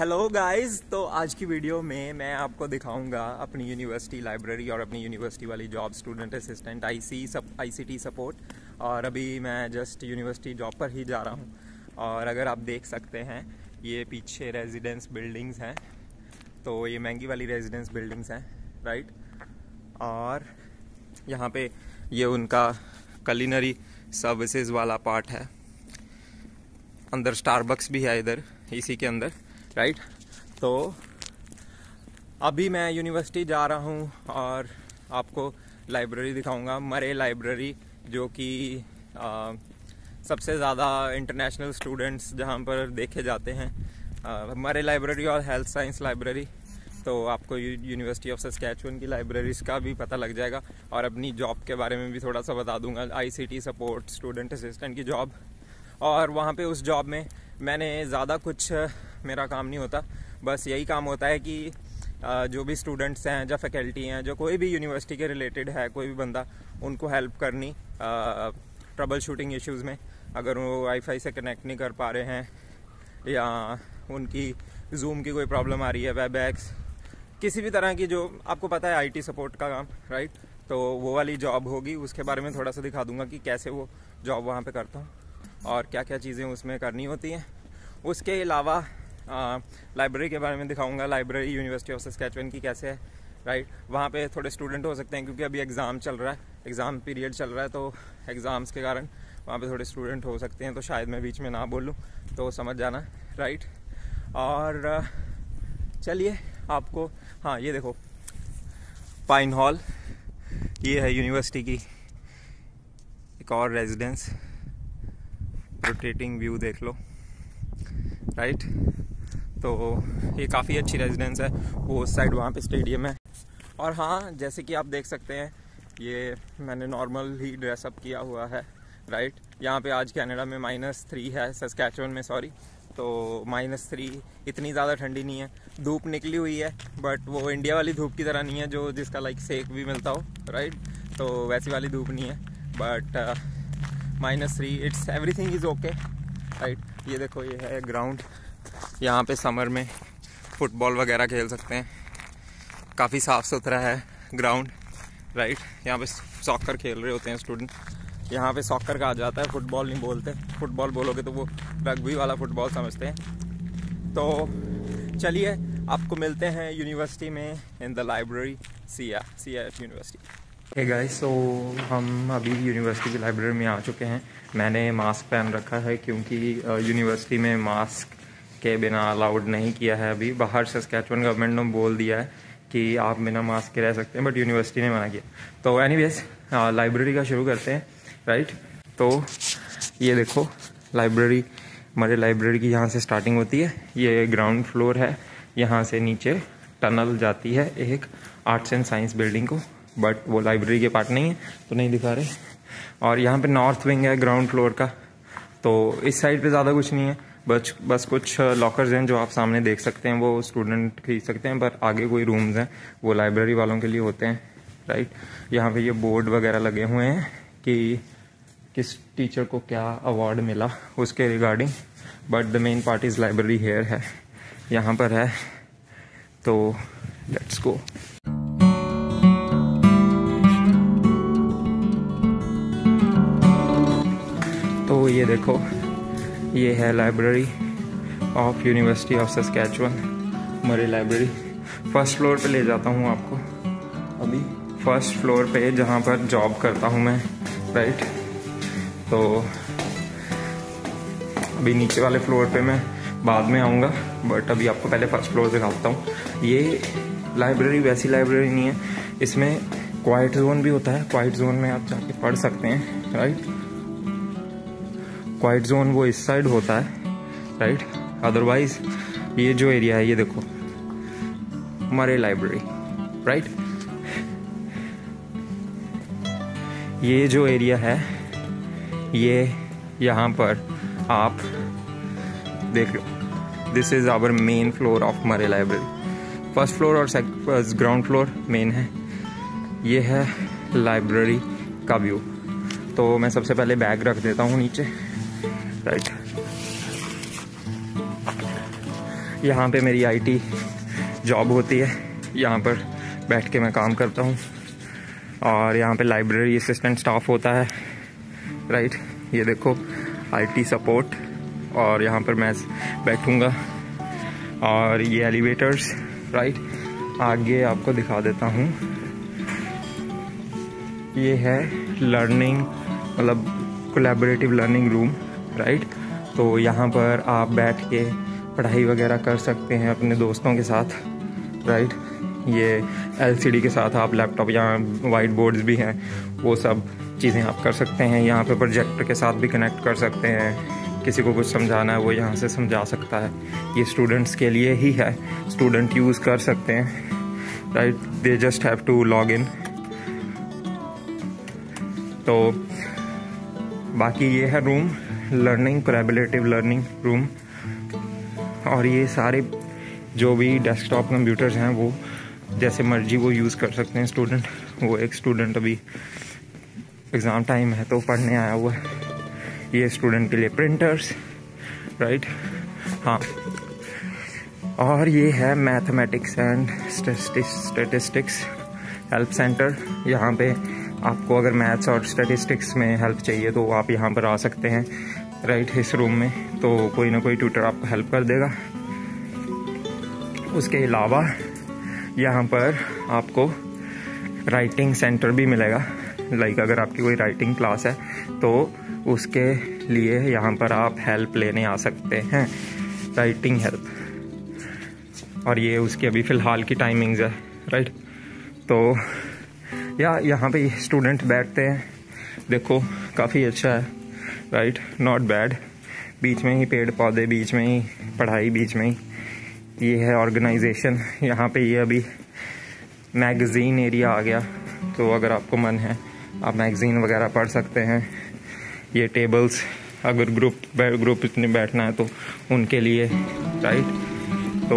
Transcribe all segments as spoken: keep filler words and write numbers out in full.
Hello guys, तो आज की वीडियो में मैं आपको दिखाऊंगा अपनी यूनिवर्सिटी लाइब्रेरी और अपनी यूनिवर्सिटी वाली जॉब, स्टूडेंट असिस्टेंट आईसी सब आईसीटी सपोर्ट। और अभी मैं जस्ट यूनिवर्सिटी जॉब पर ही जा रहा हूं। और अगर आप देख सकते हैं, ये पीछे रेजिडेंस बिल्डिंग्स हैं, तो ये महंगी वाली रेजिडेंस बिल्डिंग्स हैं, राइट। और यहाँ पे ये उनका कलिनरी सर्विसेज वाला पार्ट है। अंदर स्टारबक्स भी है इधर इसी के अंदर, राइट। तो अभी मैं यूनिवर्सिटी जा रहा हूँ और आपको लाइब्रेरी दिखाऊंगा, मरे लाइब्रेरी, जो कि सबसे ज़्यादा इंटरनेशनल स्टूडेंट्स जहाँ पर देखे जाते हैं। आ, मरे लाइब्रेरी और हेल्थ साइंस लाइब्रेरी। तो आपको यूनिवर्सिटी ऑफ सस्कैचुअन की लाइब्रेरीज का भी पता लग जाएगा और अपनी जॉब के बारे में भी थोड़ा सा बता दूंगा, आईसीटी सपोर्ट स्टूडेंट असिस्टेंट की जॉब। और वहाँ पे उस जॉब में मैंने ज़्यादा कुछ मेरा काम नहीं होता, बस यही काम होता है कि जो भी स्टूडेंट्स हैं, जो फैकल्टी हैं, जो कोई भी यूनिवर्सिटी के रिलेटेड है, कोई भी बंदा, उनको हेल्प करनी ट्रबल शूटिंग इश्यूज़ में। अगर वो वाईफाई से कनेक्ट नहीं कर पा रहे हैं या उनकी जूम की कोई प्रॉब्लम आ रही है, वेब एक्स, किसी भी तरह की, जो आपको पता है आईटी सपोर्ट का काम, राइट। तो वो वाली जॉब होगी, उसके बारे में थोड़ा सा दिखा दूंगा कि कैसे वो जॉब वहाँ पे करता हूँ और क्या क्या चीज़ें उसमें करनी होती हैं। उसके अलावा लाइब्रेरी के बारे में दिखाऊंगा, लाइब्रेरी यूनिवर्सिटी ऑफ सस्कैचुअन की कैसे है, राइट। वहाँ पे थोड़े स्टूडेंट हो सकते हैं क्योंकि अभी एग्ज़ाम चल रहा है, एग्ज़ाम पीरियड चल रहा है, तो एग्ज़ाम्स के कारण वहाँ पे थोड़े स्टूडेंट हो सकते हैं, तो शायद मैं बीच में ना बोलूँ, तो समझ जाना, राइट। और चलिए आपको, हाँ ये देखो पाइन हॉल, ये है यूनिवर्सिटी की एक और रेजिडेंस। रोटेटिंग व्यू देख लो, राइट। तो ये काफ़ी अच्छी रेजिडेंस है। वो उस साइड वहाँ पे स्टेडियम है। और हाँ, जैसे कि आप देख सकते हैं, ये मैंने नॉर्मल ही ड्रेसअप किया हुआ है, राइट। यहाँ पे आज कनाडा में माइनस थ्री है, सस्कैचुअन में सॉरी, तो माइनस थ्री, इतनी ज़्यादा ठंडी नहीं है। धूप निकली हुई है, बट वो इंडिया वाली धूप की तरह नहीं है जो जिसका लाइक सेक भी मिलता हो, राइट। तो वैसी वाली धूप नहीं है, but minus three, it's everything is okay, right. ये देखो, ये है ग्राउंड, यहाँ पे समर में फुटबॉल वगैरह खेल सकते हैं। काफ़ी साफ़ सुथरा है ग्राउंड, राइट। यहाँ पे सॉकर खेल रहे होते हैं स्टूडेंट। यहाँ पे सॉकर कहा जाता है, फुटबॉल नहीं बोलते। फुटबॉल बोलोगे तो वो रग्बी वाला फुटबॉल समझते हैं। तो चलिए आपको मिलते हैं यूनिवर्सिटी में, इन द लाइब्रेरी, सिया सिया यूनिवर्सिटी। हे गाइस, सो हम अभी यूनिवर्सिटी की लाइब्रेरी में आ चुके हैं। मैंने मास्क पहन रखा है क्योंकि यूनिवर्सिटी में मास्क के बिना अलाउड नहीं किया है। अभी बाहर सस्कैचुअन गवर्नमेंट ने बोल दिया है कि आप बिना मास्क के रह सकते हैं, बट यूनिवर्सिटी ने मना किया। तो एनीवेज लाइब्रेरी का शुरू करते हैं, राइट। तो ये देखो लाइब्रेरी, हमारे लाइब्रेरी की यहाँ से स्टार्टिंग होती है। ये ग्राउंड फ्लोर है, यहाँ से नीचे टनल जाती है एक आर्ट्स एंड साइंस बिल्डिंग को, बट वो लाइब्रेरी के पार्ट नहीं है तो नहीं दिखा रहे। और यहाँ पे नॉर्थ विंग है ग्राउंड फ्लोर का। तो इस साइड पे ज़्यादा कुछ नहीं है, बस बस कुछ लॉकर्स हैं जो आप सामने देख सकते हैं, वो स्टूडेंट खरीद सकते हैं, पर आगे कोई रूम्स हैं वो लाइब्रेरी वालों के लिए होते हैं, राइट। यहाँ पे ये बोर्ड वगैरह लगे हुए हैं कि किस टीचर को क्या अवार्ड मिला उसके regarding, but the main part is library here है, यहाँ पर है। तो लेट्स गो। तो ये देखो, ये है library of university of Saskatchewan, Murray library. First floor पे ले जाता हूँ आपको अभी, फर्स्ट फ्लोर पे जहाँ पर जॉब करता हूँ मैं, राइट। तो अभी नीचे वाले फ्लोर पे मैं बाद में आऊँगा, बट अभी आपको पहले फर्स्ट फ्लोर दिखाता हूँ। ये लाइब्रेरी वैसी लाइब्रेरी नहीं है, इसमें क्वाइट जोन भी होता है। क्वाइट जोन में आप जाके पढ़ सकते हैं, राइट। क्वाइट जोन वो इस साइड होता है, राइट। अदरवाइज ये जो एरिया है, ये देखो मरे लाइब्रेरी, राइट। ये जो एरिया है, ये यहाँ पर आप देख लो, this is our main floor of Murray library. First floor और ग्राउंड फ्लोर मेन है। ये है लाइब्रेरी का व्यू। तो मैं सबसे पहले बैग रख देता हूँ नीचे, राइट। यहाँ पे मेरी आईटी जॉब होती है, यहाँ पर बैठ के मैं काम करता हूँ। और यहाँ पे लाइब्रेरी असिस्टेंट स्टाफ होता है, राइट। ये देखो आईटी सपोर्ट, और यहाँ पर मैं बैठूँगा। और ये एलिवेटर्स, राइट। आगे आपको दिखा देता हूँ, ये है लर्निंग मतलब कोलैबोरेटिव लर्निंग रूम, राइट। तो यहाँ पर आप बैठ के पढ़ाई वगैरह कर सकते हैं अपने दोस्तों के साथ, राइट। ये एलसीडी के साथ आप लैपटॉप, यहाँ वाइट बोर्ड्स भी हैं, वो सब चीज़ें आप कर सकते हैं। यहाँ पे प्रोजेक्टर के साथ भी कनेक्ट कर सकते हैं, किसी को कुछ समझाना है वो यहाँ से समझा सकता है। ये स्टूडेंट्स के लिए ही है, स्टूडेंट यूज़ कर सकते हैं, right. They just have to log in. तो बाकी ये है room, learning collaborative learning room. और ये सारे जो भी डेस्कटॉप कंप्यूटर्स हैं वो जैसे मर्जी वो यूज़ कर सकते हैं स्टूडेंट। वो एक स्टूडेंट अभी एग्ज़ाम टाइम है तो पढ़ने आया हुआ है। ये स्टूडेंट के लिए प्रिंटर्स, राइट। हाँ, और ये है mathematics and statistics help centre. यहाँ पे आपको अगर मैथ्स और स्टैटिस्टिक्स में हेल्प चाहिए तो आप यहाँ पर आ सकते हैं, राइट, इस रूम में। तो कोई ना कोई ट्यूटर आपको हेल्प कर देगा। उसके अलावा यहाँ पर आपको राइटिंग सेंटर भी मिलेगा। लाइक अगर आपकी कोई राइटिंग क्लास है तो उसके लिए यहाँ पर आप हेल्प लेने आ सकते हैं, राइटिंग हेल्प। और ये उसकी अभी फ़िलहाल की टाइमिंग्स है, राइट। तो या यहाँ पे स्टूडेंट बैठते हैं, देखो काफ़ी अच्छा है, राइट, नॉट बैड। बीच में ही पेड़ पौधे, बीच में ही पढ़ाई, बीच में ही ये है ऑर्गेनाइजेशन। यहाँ पे ये अभी मैगज़ीन एरिया आ गया, तो अगर आपको मन है आप मैगज़ीन वगैरह पढ़ सकते हैं। ये टेबल्स, अगर ग्रुप ग्रुप इतने बैठना है तो उनके लिए, राइट। तो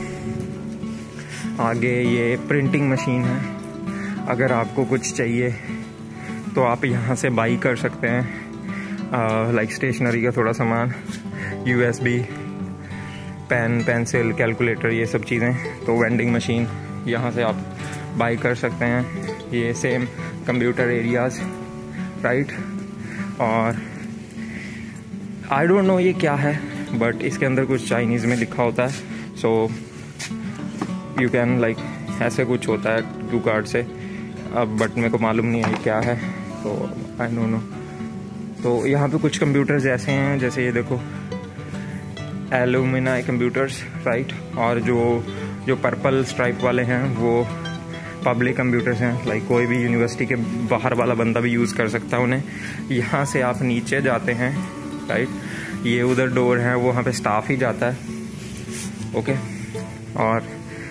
आगे ये प्रिंटिंग मशीन है, अगर आपको कुछ चाहिए तो आप यहाँ से बाई कर सकते हैं, लाइक स्टेशनरी का थोड़ा सामान, यूएसबी, पेन, पेंसिल, कैलकुलेटर, ये सब चीज़ें। तो वेंडिंग मशीन यहाँ से आप बाई कर सकते हैं। ये सेम कंप्यूटर एरियाज़, राइट। और आई डोंट नो ये क्या है, बट इसके अंदर कुछ चाइनीज़ में लिखा होता है, सो यू कैन लाइक ऐसे कुछ होता है क्यू कार्ड से। अब बट मेरे को मालूम नहीं है क्या है, तो आई डोंट नो। तो यहाँ पे कुछ कंप्यूटर्स ऐसे हैं, जैसे ये देखो एलुमिनाई कंप्यूटर्स, राइट। और जो जो पर्पल स्ट्राइप वाले हैं वो पब्लिक कंप्यूटर्स हैं, लाइक कोई भी यूनिवर्सिटी के बाहर वाला बंदा भी यूज़ कर सकता है उन्हें। यहाँ से आप नीचे जाते हैं, राइट। ये उधर डोर है, वहाँ पे स्टाफ ही जाता है, ओके। और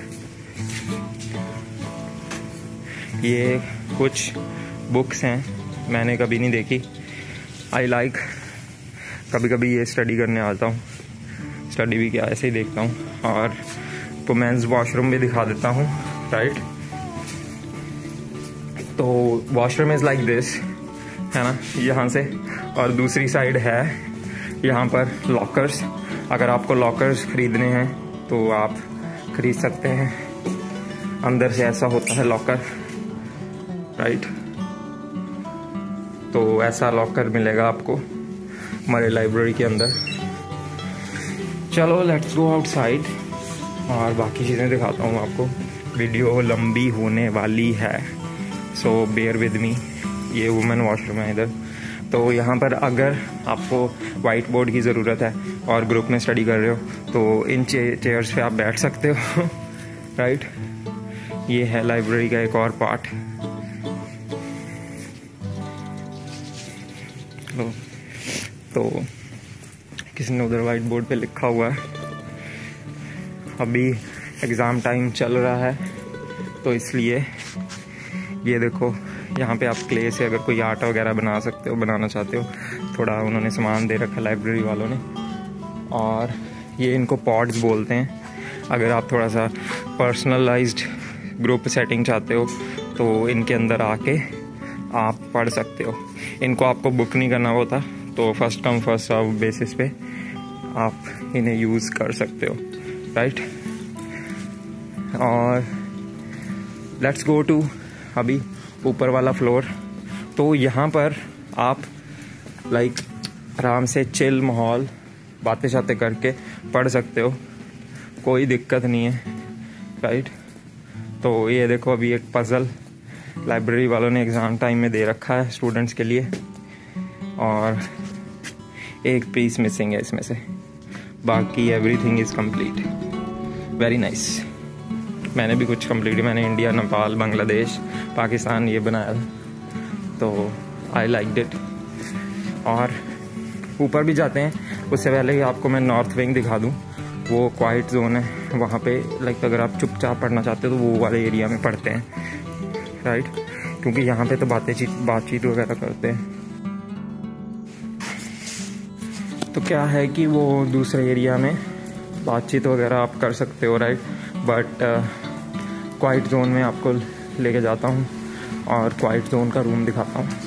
ये कुछ बुक्स हैं, मैंने कभी नहीं देखी। आई लाइक कभी कभी ये स्टडी करने आता हूँ, स्टडी भी क्या ऐसे ही देखता हूँ। और तो मेंस वॉशरूम भी दिखा देता हूँ, राइट। तो वॉशरूम इज़ लाइक दिस, है ना, यहाँ से। और दूसरी साइड है यहाँ पर लॉकर्स। अगर आपको लॉकर्स ख़रीदने हैं तो आप ख़रीद सकते हैं। अंदर से ऐसा होता है लॉकर, राइट। तो ऐसा लॉकर मिलेगा आपको हमारे लाइब्रेरी के अंदर। चलो लेट्स गो आउटसाइड और बाकी चीज़ें दिखाता हूँ आपको। वीडियो लंबी होने वाली है, सो बेयर विद मी। ये वुमेन वॉशरूम है इधर। तो यहाँ पर अगर आपको वाइट बोर्ड की ज़रूरत है और ग्रुप में स्टडी कर रहे हो तो इन चे, चेयर्स पे आप बैठ सकते हो, राइट। ये है लाइब्रेरी का एक और पार्ट। तो, तो किसी ने उधर वाइट बोर्ड पे लिखा हुआ है। अभी एग्ज़ाम टाइम चल रहा है तो इसलिए ये देखो, यहाँ पे आप क्ले से अगर कोई आर्ट वगैरह बना सकते हो, बनाना चाहते हो। थोड़ा उन्होंने सामान दे रखा लाइब्रेरी वालों ने। और ये इनको पॉड्स बोलते हैं। अगर आप थोड़ा सा पर्सनलाइज्ड ग्रुप सेटिंग चाहते हो तो इनके अंदर आके आप पढ़ सकते हो। इनको आपको बुक नहीं करना होता, तो first come first serve basis पे आप इन्हें यूज़ कर सकते हो, राइट। और लेट्स गो टू अभी ऊपर वाला फ्लोर। तो यहाँ पर आप लाइक आराम से चिल माहौल बातें शातें करके पढ़ सकते हो, कोई दिक्कत नहीं है, राइट। तो ये देखो अभी एक पज़ल लाइब्रेरी वालों ने एग्ज़ाम टाइम में दे रखा है स्टूडेंट्स के लिए, और एक पीस मिसिंग है इसमें से, बाकी everything is complete. Very nice. मैंने भी कुछ कंप्लीट, मैंने इंडिया, नेपाल, बांग्लादेश, पाकिस्तान ये बनाया था, तो आई लाइक इट। और ऊपर भी जाते हैं, उससे पहले ही आपको मैं नॉर्थ विंग दिखा दूँ। वो क्वाइट जोन है, वहाँ पे लाइक अगर आप चुपचाप पढ़ना चाहते हो तो वो वाले एरिया में पढ़ते हैं, राइट। क्योंकि यहाँ पे तो बातचीत बातचीत वगैरह करते हैं। तो क्या है कि वो दूसरे एरिया में बातचीत वगैरह आप कर सकते हो, राइट। बट क्वाइट जोन में आपको लेके जाता हूँ और क्वाइट जोन का रूम दिखाता हूँ।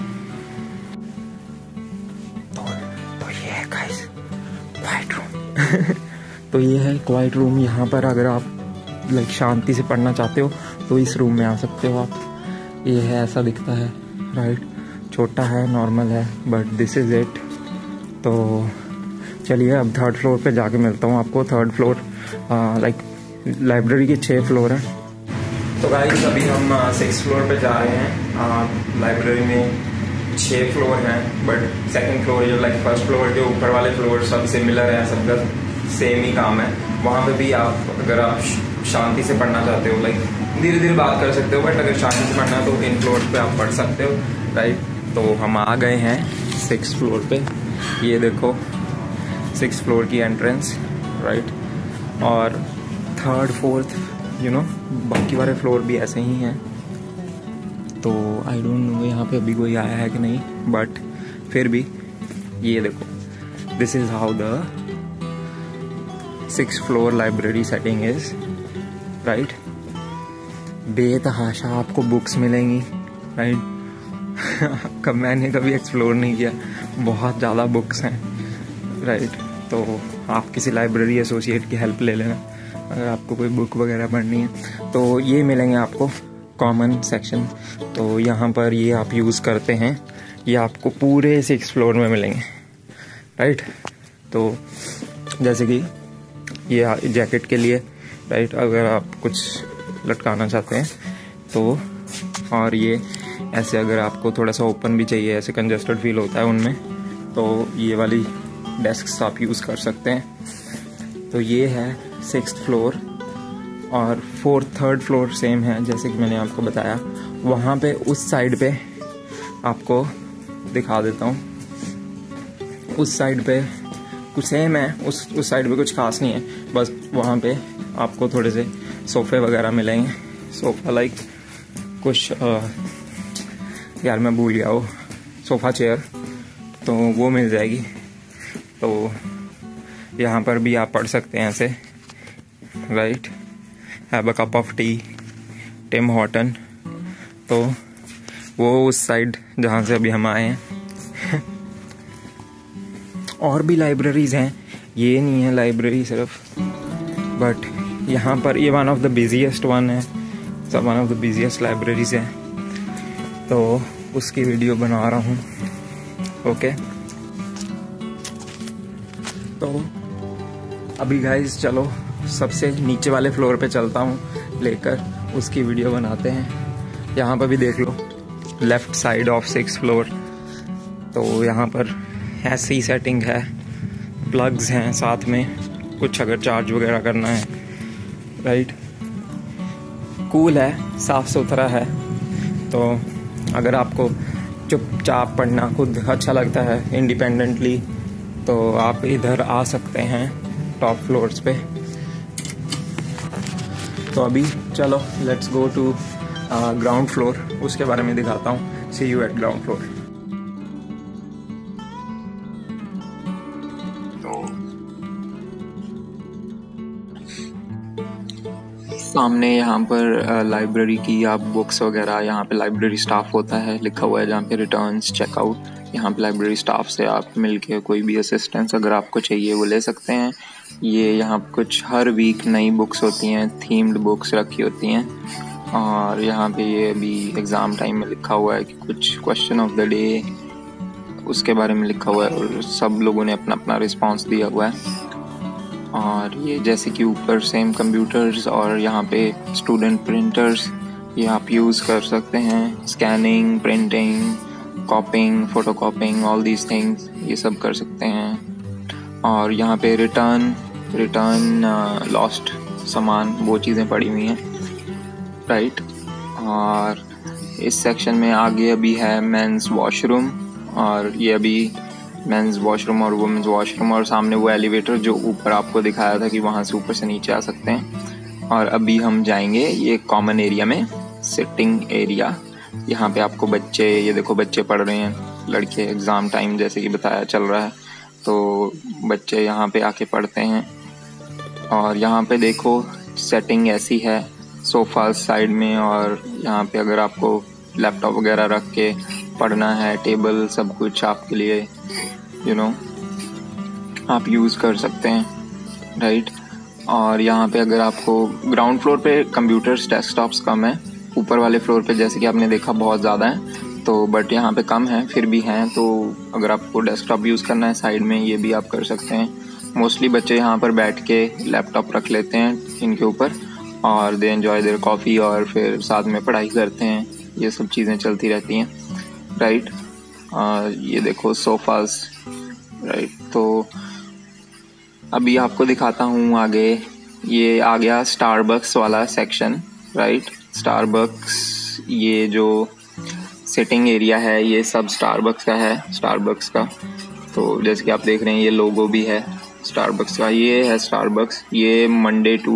तो, तो ये है गाइस क्वाइट रूम। तो ये है क्वाइट रूम। यहाँ पर अगर आप लाइक शांति से पढ़ना चाहते हो तो इस रूम में आ सकते हो आप। ये है, ऐसा दिखता है, राइट। छोटा है, नॉर्मल है, बट दिस इज़ इट। तो चलिए अब थर्ड फ्लोर पे जाके मिलता हूँ आपको। थर्ड फ्लोर लाइक लाइब्रेरी के छः फ्लोर हैं। तो गाइस अभी हम सिक्स फ्लोर पे जा रहे हैं। लाइब्रेरी में छः फ्लोर हैं, बट सेकंड फ्लोर जो लाइक फर्स्ट फ्लोर के ऊपर वाले फ्लोर सब सिमिलर है, सबका सेम ही काम है। वहाँ पे भी आप अगर आप शांति से पढ़ना चाहते हो, लाइक धीरे धीरे बात कर सकते हो, बट अगर शांति से पढ़ना तो इन फ्लोर पे आप पढ़ सकते हो, राइट। तो हम आ गए हैं सिक्स फ्लोर पे। ये देखो सिक्स फ्लोर की एंट्रेंस, राइट। और थर्ड फोर्थ यू नो बाकी वाले फ्लोर भी ऐसे ही हैं। तो आई डोंट नो यहाँ पे अभी कोई आया है कि नहीं, बट फिर भी ये देखो, this is how the six floor library setting is, right. बेतहाशा आपको बुक्स मिलेंगी, राइट। कब मैंने कभी एक्सप्लोर नहीं किया, बहुत ज़्यादा बुक्स हैं, राइट। तो आप किसी लाइब्रेरी एसोसिएट की हेल्प ले लेना अगर आपको कोई बुक वगैरह पढ़नी है। तो ये मिलेंगे आपको कॉमन सेक्शन। तो यहाँ पर ये आप यूज़ करते हैं, ये आपको पूरे सिक्स फ्लोर में मिलेंगे, राइट। तो जैसे कि ये जैकेट के लिए, राइट, अगर आप कुछ लटकाना चाहते हैं तो, और ये ऐसे अगर आपको थोड़ा सा ओपन भी चाहिए, ऐसे कंजस्टेड फील होता है उनमें, तो ये वाली डेस्क्स आप यूज़ कर सकते हैं। तो ये है सिक्स्थ फ्लोर। और फोर्थ थर्ड फ्लोर सेम है जैसे कि मैंने आपको बताया। वहाँ पे उस साइड पे आपको दिखा देता हूँ, उस साइड पे कुछ सेम है, उस उस साइड पे कुछ खास नहीं है, बस वहाँ पे आपको थोड़े से सोफ़े वगैरह मिलेंगे। सोफ़ा लाइक कुछ आ, यार मैं भूल गया वो सोफ़ा चेयर, तो वो मिल जाएगी। तो यहाँ पर भी आप पढ़ सकते हैं ऐसे, right. Have a cup of tea, Tim Horton. तो वो उस साइड जहाँ से अभी हम आए हैं। और भी लाइब्रेरीज़ हैं, ये नहीं है लाइब्रेरी सिर्फ, बट यहाँ पर ये one of the busiest one है, सब one of the busiest libraries है। तो उसकी वीडियो बना रहा हूँ, ओके। तो अभी गाइस चलो सबसे नीचे वाले फ्लोर पे चलता हूँ लेकर, उसकी वीडियो बनाते हैं। यहाँ पर भी देख लो, left side of six floor. तो यहाँ पर ऐसी सेटिंग है, प्लग्स हैं साथ में, कुछ अगर चार्ज वगैरह करना है, राइट। कूल है, साफ़ सुथरा है। तो अगर आपको चुपचाप पढ़ना खुद अच्छा लगता है इंडिपेंडेंटली, तो आप इधर आ सकते हैं टॉप फ्लोर्स पे। तो अभी चलो let's go to ground floor, उसके बारे में दिखाता हूँ। See you at ground floor. सामने यहाँ पर लाइब्रेरी की आप बुक्स वगैरह, यहाँ पे लाइब्रेरी स्टाफ होता है, लिखा हुआ है जहाँ पे रिटर्न्स, चेकआउट। यहाँ पे लाइब्रेरी स्टाफ से आप मिलके कोई भी असिस्टेंस अगर आपको चाहिए वो ले सकते हैं। ये यहाँ कुछ हर वीक नई बुक्स होती हैं, थीम्ड बुक्स रखी होती हैं। और यहाँ पे ये अभी एग्ज़ाम टाइम में लिखा हुआ है कि कुछ क्वेश्चन ऑफ द डे उसके बारे में लिखा हुआ है और सब लोगों ने अपना अपना रिस्पांस दिया हुआ है। और ये जैसे कि ऊपर सेम कंप्यूटर्स और यहाँ पे स्टूडेंट प्रिंटर्स ये आप यूज़ कर सकते हैं। Scanning, printing, copying, photo copying, all these things ये सब कर सकते हैं। और यहाँ पे रिटर्न रिटर्न लॉस्ट सामान वो चीज़ें पड़ी हुई हैं, राइट। और इस सेक्शन में आगे अभी है मेंस वॉशरूम, और ये अभी मेंस वॉशरूम और वुमेन्स वॉशरूम, और सामने वो एलिवेटर जो ऊपर आपको दिखाया था कि वहाँ से ऊपर से नीचे आ सकते हैं। और अभी हम जाएंगे ये कॉमन एरिया में, सिटिंग एरिया। यहाँ पे आपको बच्चे, ये देखो बच्चे पढ़ रहे हैं, लड़के, एग्ज़ाम टाइम जैसे कि बताया चल रहा है, तो बच्चे यहाँ पे आके पढ़ते हैं। और यहाँ पे देखो सेटिंग ऐसी है, सोफ़ा साइड में, और यहाँ पे अगर आपको लैपटॉप वगैरह रख के पढ़ना है, टेबल सब कुछ आपके लिए यू नो आप यूज़ कर सकते हैं, राइट। और यहाँ पे अगर आपको ग्राउंड फ्लोर पे कंप्यूटर्स, डेस्कटॉप्स कम है, ऊपर वाले फ्लोर पे जैसे कि आपने देखा बहुत ज़्यादा है, तो बट यहाँ पे कम है, फिर भी हैं। तो अगर आपको डेस्कटॉप यूज़ करना है साइड में, ये भी आप कर सकते हैं। मोस्टली बच्चे यहाँ पर बैठ के लैपटॉप रख लेते हैं इनके ऊपर, और दे एंजॉय देयर कॉफ़ी, और फिर साथ में पढ़ाई करते हैं। ये सब चीज़ें चलती रहती हैं, राइट। और ये देखो सोफ़ाज़, राइट। तो अभी आपको दिखाता हूँ आगे, ये आ गया स्टारबक्स वाला सेक्शन, राइट। स्टारबक्स, ये जो सिटिंग एरिया है ये सब स्टारबक्स का है, स्टारबक्स का। तो जैसे कि आप देख रहे हैं ये लोगो भी है स्टारबक्स का। ये है स्टारबक्स, ये Monday to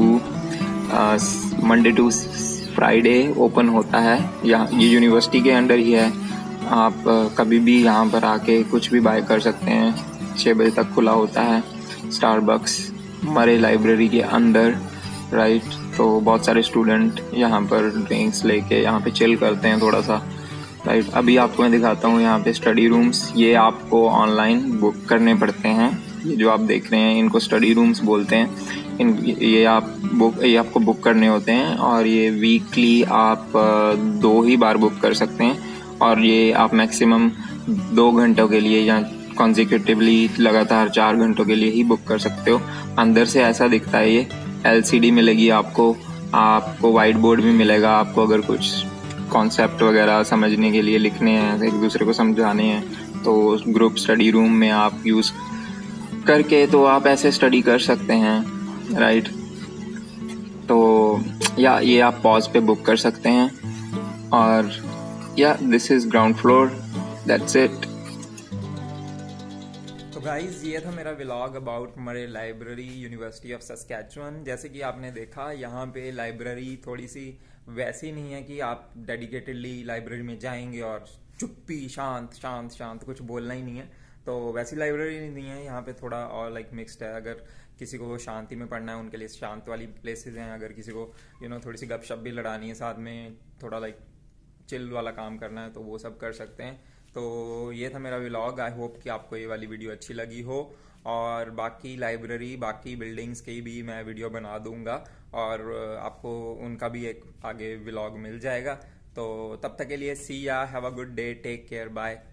Monday to Friday open होता है। यहाँ ये यूनिवर्सिटी के अंडर ही है, आप uh, कभी भी यहाँ पर आके कुछ भी बाय कर सकते हैं। छः बजे तक खुला होता है स्टारबक्स, मरे लाइब्रेरी के अंदर, राइट। तो बहुत सारे स्टूडेंट यहाँ पर ड्रिंक्स लेके यहाँ पे चिल करते हैं थोड़ा सा, राइट। अभी आपको मैं दिखाता हूँ यहाँ पे स्टडी रूम्स, ये आपको ऑनलाइन बुक करने पड़ते हैं। ये जो आप देख रहे हैं इनको स्टडी रूम्स बोलते हैं। इन ये आप बुक ये आपको बुक करने होते हैं, और ये वीकली आप दो ही बार बुक कर सकते हैं, और ये आप मैक्सिमम दो घंटों के लिए या कॉन्जिक्यूटिवली लगातार चार घंटों के लिए ही बुक कर सकते हो। अंदर से ऐसा दिखता है, ये एलसीडी मिलेगी आपको, आपको वाइट बोर्ड भी मिलेगा। आपको अगर कुछ कॉन्सेप्ट वगैरह समझने के लिए लिखने हैं, एक दूसरे को समझाने हैं, तो ग्रुप स्टडी रूम में आप यूज़ करके तो आप ऐसे स्टडी कर सकते हैं, राइट। तो या ये आप पॉज पे बुक कर सकते हैं। और या this is ground floor, that's it. तो गाइज ये था मेरा vlog about Murray library, university of Saskatchewan. जैसे कि आपने देखा यहाँ पे लाइब्रेरी थोड़ी सी वैसी नहीं है कि आप डेडिकेटेडली लाइब्रेरी में जाएंगे और चुप्पी, शांत शांत शांत कुछ बोलना ही नहीं है, तो वैसी लाइब्रेरी नहीं है। यहाँ पे थोड़ा और लाइक मिक्स्ड है। अगर किसी को शांति में पढ़ना है उनके लिए शांत वाली प्लेसेस हैं, अगर किसी को यू नो थोड़ी सी गपशप भी लड़ानी है, साथ में थोड़ा लाइक चिल वाला काम करना है, तो वो सब कर सकते हैं। तो ये था मेरा व्लॉग। आई होप कि आपको ये वाली वीडियो अच्छी लगी हो, और बाकी लाइब्रेरी, बाकी बिल्डिंग्स की भी मैं वीडियो बना दूंगा, और आपको उनका भी एक आगे व्लॉग मिल जाएगा। तो तब तक के लिए see ya, have a good day, take care, bye.